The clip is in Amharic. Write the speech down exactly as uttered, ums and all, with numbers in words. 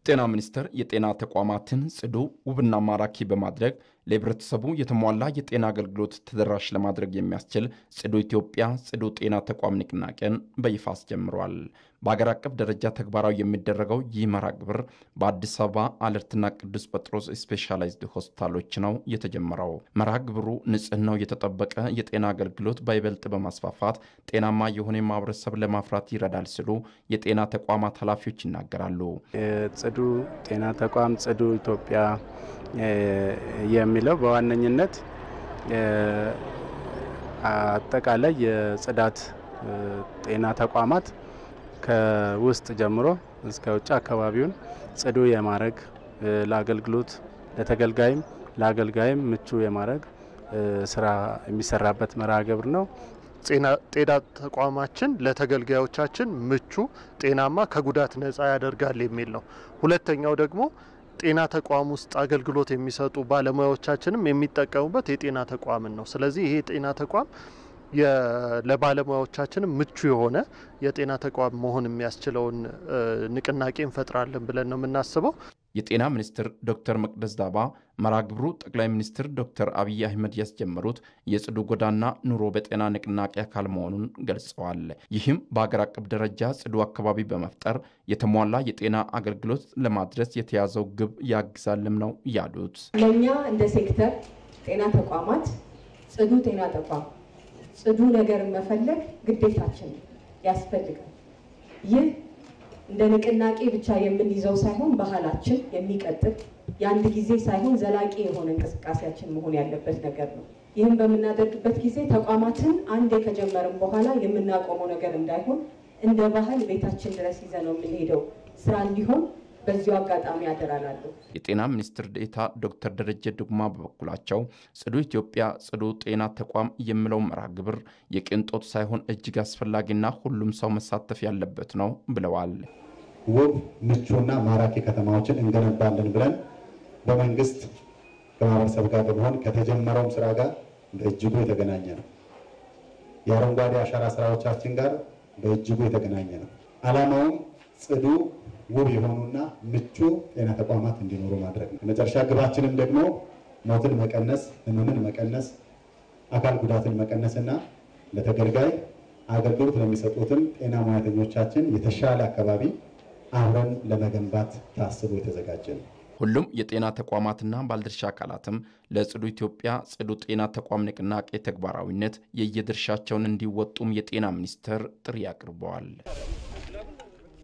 ጤና ሚኒስቴር የጤና ተቋማትን ጽዱ ውብና ማራኪ በማድረግ ለህብረተሰቡ የተሟላ የጤና አገልግሎት ተደራሽ ለማድረግ የሚያስችል ጽዱ ኢትዮጵያ ጽዱ ጤና ተቋም ንቅናቄን በይፋ አስጀምሯል። በአገር አቀፍ ደረጃ ተግባራዊ የሚደረገው ይህ መርሃ ግብር በአዲስ አበባ አለርትና ቅዱስ ጴጥሮስ ስፔሻላይዝድ ሆስፒታሎች ነው የተጀመረው። መርሃ ግብሩ ንጽህናው የተጠበቀ የጤና አገልግሎት በይበልጥ በማስፋፋት ጤናማ የሆነ ማህበረሰብ ለማፍራት ይረዳል ሲሉ የጤና ተቋማት ኃላፊዎች ይናገራሉ። ጽዱ ጤና ተቋም ጽዱ ኢትዮጵያ የሚለው በዋነኝነት አጠቃላይ የጽዳት ጤና ተቋማት ከውስጥ ጀምሮ እስከ ውጭ አካባቢውን ጽዱ የማድረግ ለአገልግሎት ለተገልጋይም ለአገልጋይም ምቹ የማድረግ ስራ የሚሰራበት መርሃ ግብር ነው። ጤና ተቋማችን ለተገልጋዮቻችን ምቹ ጤናማ ከጉዳት ነፃ ያደርጋል የሚል ነው። ሁለተኛው ደግሞ ጤና ተቋም ውስጥ አገልግሎት የሚሰጡ ባለሙያዎቻችንም የሚጠቀሙበት የጤና ተቋምን ነው። ስለዚህ ይሄ ጤና ተቋም ለባለሙያዎቻችን ምቹ የሆነ የጤና ተቋም መሆን የሚያስችለውን ንቅናቄ እንፈጥራለን ብለን ነው የምናስበው። የጤና ሚኒስትር ዶክተር መቅደስ ዳባ መርሃ ግብሩ ጠቅላይ ሚኒስትር ዶክተር አብይ አህመድ ያስጀመሩት የጽዱ ጎዳና ኑሮ በጤና ንቅናቄ አካል መሆኑን ገልጸዋል። ይህም በአገር አቀፍ ደረጃ ጽዱ አካባቢ በመፍጠር የተሟላ የጤና አገልግሎት ለማድረስ የተያዘው ግብ ያግዛልም ነው ያሉት። ለኛ እንደ ሴክተር ጤና ተቋማት ጽዱ ጤና ተቋም ጽዱ ነገር መፈለግ ግዴታችን ያስፈልጋል። ይህ እንደ ንቅናቄ ብቻ የምንይዘው ሳይሆን ባህላችን የሚቀጥል የአንድ ጊዜ ሳይሆን ዘላቂ የሆነ እንቅስቃሴያችን መሆን ያለበት ነገር ነው። ይህም በምናደርግበት ጊዜ ተቋማትን አንዴ ከጀመርን በኋላ የምናቆመው ነገር እንዳይሆን እንደ ባህል ቤታችን ድረስ ይዘነው የምንሄደው ስራ እንዲሆን በዚሁ አጋጣሚ ያደራላሉ። የጤና ሚኒስትር ዴኤታ ዶክተር ደረጀ ዱጉማ በበኩላቸው ጽዱ ኢትዮጵያ ጽዱ ጤና ተቋም የሚለው መርሃ ግብር የቅንጦት ሳይሆን እጅግ አስፈላጊና ሁሉም ሰው መሳተፍ ያለበት ነው ብለዋል። ውብ ምቹና ማራኪ ከተማዎችን እንገነባለን ብለን በመንግስት ከማህበረሰብ ጋር በመሆን ከተጀመረው ስራ ጋር በእጅጉ የተገናኘ ነው። የአረንጓዴ አሻራ ስራዎቻችን ጋር በእጅጉ የተገናኘ ነው። ዓላማውም ጽዱ ውብ የሆኑና ምቹ ጤና ተቋማት እንዲኖሩ ማድረግ ነው። መጨረሻ ግባችንም ደግሞ ሞትን መቀነስ፣ ህመምን መቀነስ፣ አካል ጉዳትን መቀነስና ለተገልጋይ አገልግሎት ለሚሰጡትም ጤና ሙያተኞቻችን የተሻለ አካባቢ አብረን ለመገንባት ታስቦ የተዘጋጀ ነው። ሁሉም የጤና ተቋማትና ባለድርሻ አካላትም ለጽዱ ኢትዮጵያ ጽዱ ጤና ተቋም ንቅናቄ ተግባራዊነት የየድርሻቸውን እንዲወጡም የጤና ሚኒስቴር ጥሪ አቅርበዋል።